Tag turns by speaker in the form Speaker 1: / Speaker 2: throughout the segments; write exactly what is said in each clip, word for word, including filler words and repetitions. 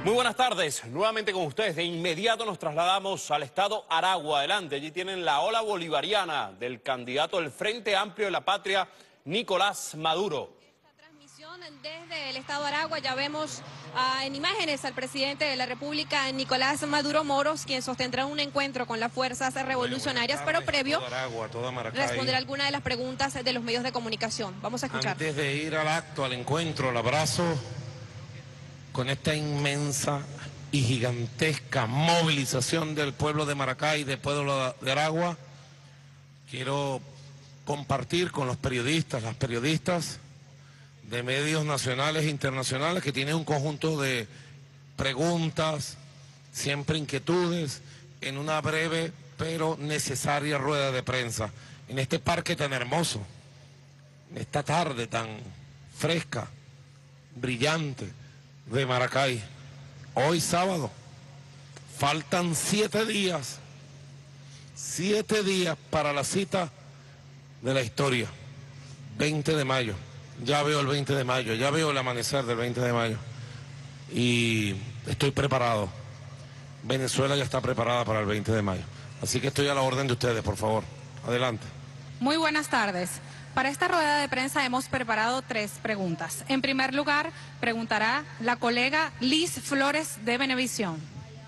Speaker 1: Muy buenas tardes, nuevamente con ustedes. De inmediato nos trasladamos al estado Aragua. Adelante, allí tienen la ola bolivariana del candidato del Frente Amplio de la Patria, Nicolás Maduro.
Speaker 2: Esta transmisión desde el estado Aragua, ya vemos uh, en imágenes al presidente de la República, Nicolás Maduro Moros, quien sostendrá un encuentro con las fuerzas revolucionarias, bueno, tardes, pero previo
Speaker 3: toda Aragua, toda Maracay,
Speaker 2: responder algunas de las preguntas de los medios de comunicación. Vamos a escuchar.
Speaker 3: Antes de ir al acto, al encuentro, al abrazo, con esta inmensa y gigantesca movilización del pueblo de Maracay y del pueblo de Aragua, quiero compartir con los periodistas, las periodistas de medios nacionales e internacionales que tienen un conjunto de preguntas, siempre inquietudes, en una breve pero necesaria rueda de prensa, en este parque tan hermoso, en esta tarde tan fresca, brillante, de Maracay. Hoy sábado, faltan siete días, siete días para la cita de la historia, veinte de mayo. Ya veo el veinte de mayo, ya veo el amanecer del veinte de mayo y estoy preparado. Venezuela ya está preparada para el veinte de mayo, así que estoy a la orden de ustedes, por favor. Adelante.
Speaker 4: Muy buenas tardes. Para esta rueda de prensa hemos preparado tres preguntas. En primer lugar, preguntará la colega Liz Flores de Venevisión.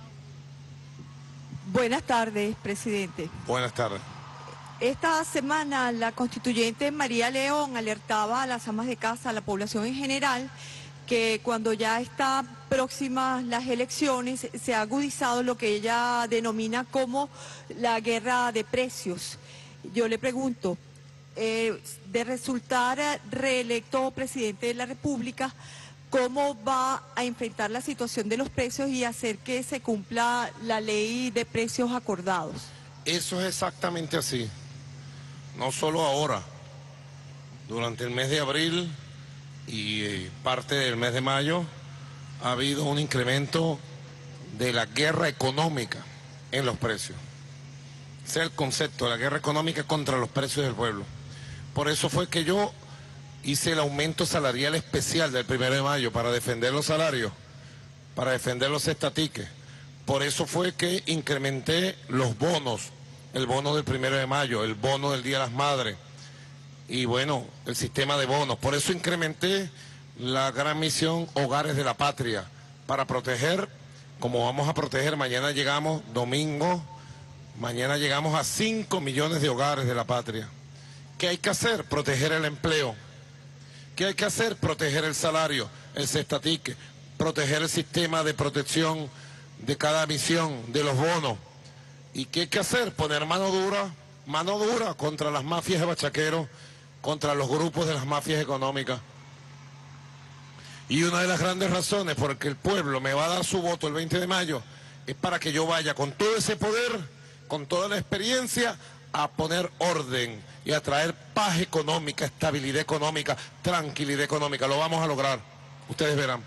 Speaker 5: Buenas tardes, presidente.
Speaker 3: Buenas tardes.
Speaker 5: Esta semana la constituyente María León alertaba a las amas de casa, a la población en general, que cuando ya están próximas las elecciones se ha agudizado lo que ella denomina como la guerra de precios. Yo le pregunto, eh, de resultar reelecto presidente de la República, ¿cómo va a enfrentar la situación de los precios y hacer que se cumpla la ley de precios acordados?
Speaker 3: Eso es exactamente así. No solo ahora, durante el mes de abril y eh, parte del mes de mayo ha habido un incremento de la guerra económica en los precios. Ese es el concepto, la guerra económica contra los precios del pueblo. Por eso fue que yo hice el aumento salarial especial del primero de mayo para defender los salarios, para defender los estatiques. Por eso fue que incrementé los bonos, el bono del primero de mayo, el bono del Día de las Madres y bueno, el sistema de bonos. Por eso incrementé la gran misión Hogares de la Patria, para proteger, como vamos a proteger, mañana llegamos, domingo, mañana llegamos a cinco millones de hogares de la patria. ¿Qué hay que hacer? Proteger el empleo. ¿Qué hay que hacer? Proteger el salario, el cestatique, proteger el sistema de protección de cada misión, de los bonos. ¿Y qué hay que hacer? Poner mano dura, mano dura contra las mafias de bachaqueros, contra los grupos de las mafias económicas. Y una de las grandes razones por las que el pueblo me va a dar su voto el veinte de mayo es para que yo vaya con todo ese poder, con toda la experiencia, a poner orden y a traer paz económica, estabilidad económica, tranquilidad económica. Lo vamos a lograr, ustedes verán.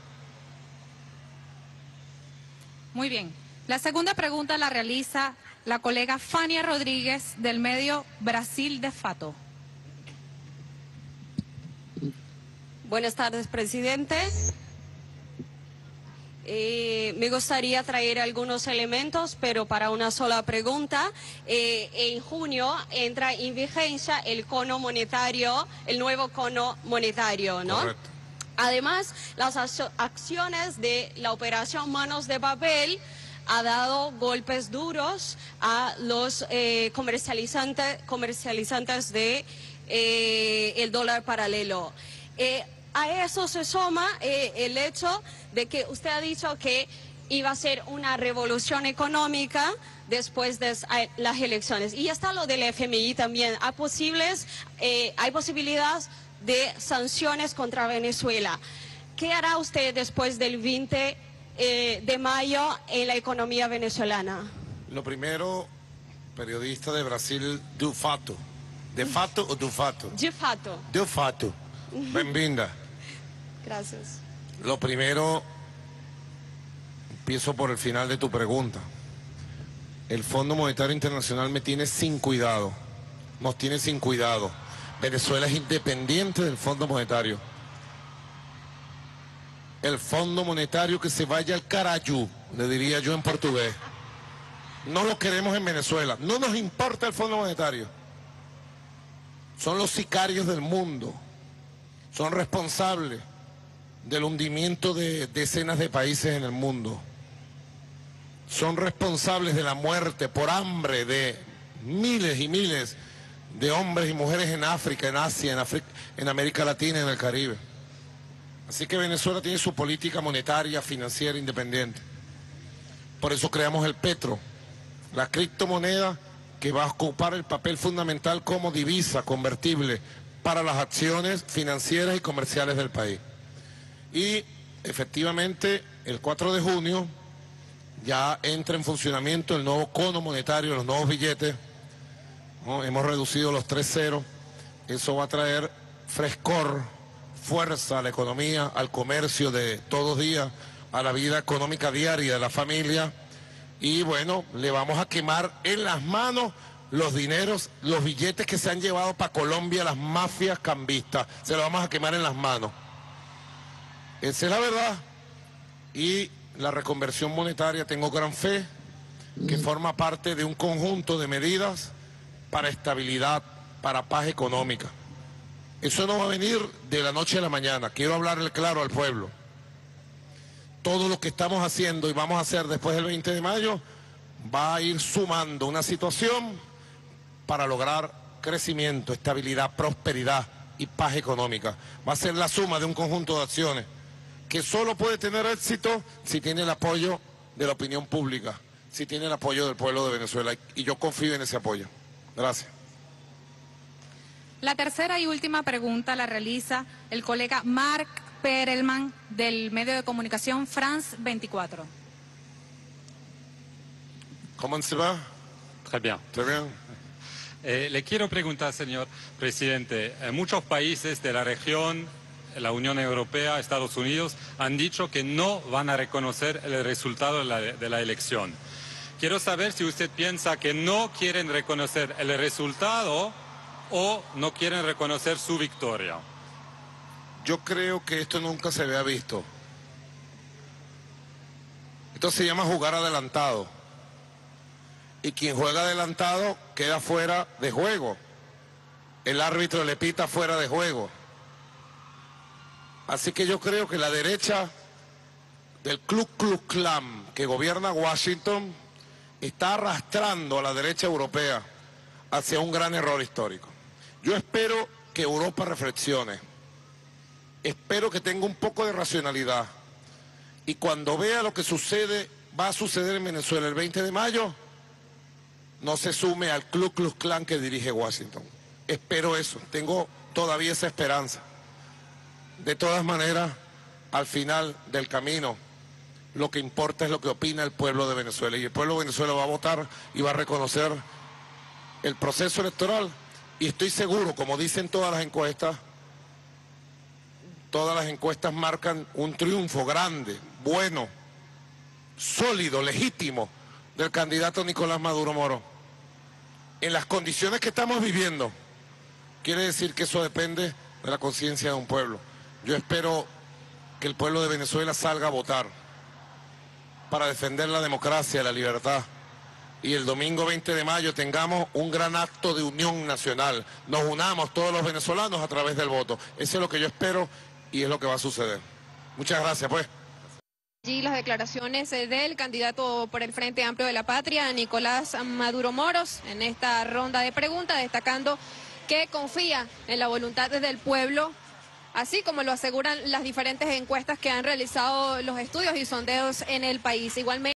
Speaker 4: Muy bien. La segunda pregunta la realiza la colega Fania Rodríguez del medio Brasil de Fato.
Speaker 6: Buenas tardes, presidente. Eh, me gustaría traer algunos elementos, pero para una sola pregunta. Eh, en junio entra en vigencia el cono monetario, el nuevo cono monetario, ¿no?
Speaker 3: Correcto.
Speaker 6: Además, las acciones de la operación Manos de Papel ha dado golpes duros a los eh, comercializantes, comercializantes de eh, el dólar paralelo. Eh, a eso se suma eh, el hecho de que usted ha dicho que iba a ser una revolución económica después de las elecciones. Y está lo del F M I también. Hay, posibles, eh, hay posibilidades de sanciones contra Venezuela. ¿Qué hará usted después del veinte de mayo en la economía venezolana?
Speaker 3: Lo primero, periodista de Brasil, do fato. ¿De fato o do fato?
Speaker 6: De fato.
Speaker 3: De fato. Bienvenida.
Speaker 6: Gracias.
Speaker 3: Lo primero, empiezo por el final de tu pregunta. El Fondo Monetario Internacional me tiene sin cuidado, nos tiene sin cuidado. Venezuela es independiente del Fondo Monetario. el Fondo Monetario que se vaya al carayú, le diría yo en portugués. No lo queremos en Venezuela, no nos importa el Fondo Monetario. Son los sicarios del mundo, son responsables del hundimiento de decenas de países en el mundo. Son responsables de la muerte por hambre de miles y miles de hombres y mujeres en África, en Asia, en, África, en América Latina y en el Caribe. Así que Venezuela tiene su política monetaria, financiera independiente. Por eso creamos el Petro, la criptomoneda que va a ocupar el papel fundamental como divisa convertible para las acciones financieras y comerciales del país. Y efectivamente el cuatro de junio ya entra en funcionamiento el nuevo cono monetario, los nuevos billetes, ¿no? Hemos reducido los tres ceros, eso va a traer frescor, fuerza a la economía, al comercio de todos los días, a la vida económica diaria de la familia. Y bueno, le vamos a quemar en las manos los dineros, los billetes que se han llevado para Colombia las mafias cambistas. Se los vamos a quemar en las manos. Esa es la verdad. Y la reconversión monetaria, tengo gran fe, que forma parte de un conjunto de medidas para estabilidad, para paz económica. Eso no va a venir de la noche a la mañana. Quiero hablarle claro al pueblo. Todo lo que estamos haciendo y vamos a hacer después del veinte de mayo va a ir sumando una situación para lograr crecimiento, estabilidad, prosperidad y paz económica. Va a ser la suma de un conjunto de acciones que solo puede tener éxito si tiene el apoyo de la opinión pública, si tiene el apoyo del pueblo de Venezuela, y yo confío en ese apoyo. Gracias.
Speaker 4: La tercera y última pregunta la realiza el colega Marc Perelman del medio de comunicación France veinticuatro.
Speaker 3: ¿Cómo se va?
Speaker 7: Très bien.
Speaker 3: ¿Très bien?
Speaker 7: Eh, le quiero preguntar, señor presidente, eh, muchos países de la región, la Unión Europea, Estados Unidos, han dicho que no van a reconocer el resultado de la, de la elección. Quiero saber si usted piensa que no quieren reconocer el resultado o no quieren reconocer su victoria.
Speaker 3: Yo creo que esto nunca se había visto. Esto se llama jugar adelantado. Y quien juega adelantado queda fuera de juego. El árbitro le pita fuera de juego. Así que yo creo que la derecha del Ku Klux Klan que gobierna Washington está arrastrando a la derecha europea hacia un gran error histórico. Yo espero que Europa reflexione. Espero que tenga un poco de racionalidad. Y cuando vea lo que sucede, va a suceder en Venezuela el veinte de mayo, no se sume al Ku Klux Klan que dirige Washington. Espero eso. Tengo todavía esa esperanza. De todas maneras, al final del camino, lo que importa es lo que opina el pueblo de Venezuela. Y el pueblo de Venezuela va a votar y va a reconocer el proceso electoral. Y estoy seguro, como dicen todas las encuestas, todas las encuestas marcan un triunfo grande, bueno, sólido, legítimo del candidato Nicolás Maduro Moro. En las condiciones que estamos viviendo, quiere decir que eso depende de la conciencia de un pueblo. Yo espero que el pueblo de Venezuela salga a votar para defender la democracia, la libertad. Y el domingo veinte de mayo tengamos un gran acto de unión nacional. Nos unamos todos los venezolanos a través del voto. Eso es lo que yo espero y es lo que va a suceder. Muchas gracias, pues.
Speaker 2: Allí las declaraciones del candidato por el Frente Amplio de la Patria, Nicolás Maduro Moros, en esta ronda de preguntas, destacando que confía en la voluntad del pueblo, así como lo aseguran las diferentes encuestas que han realizado los estudios y sondeos en el país. Igualmente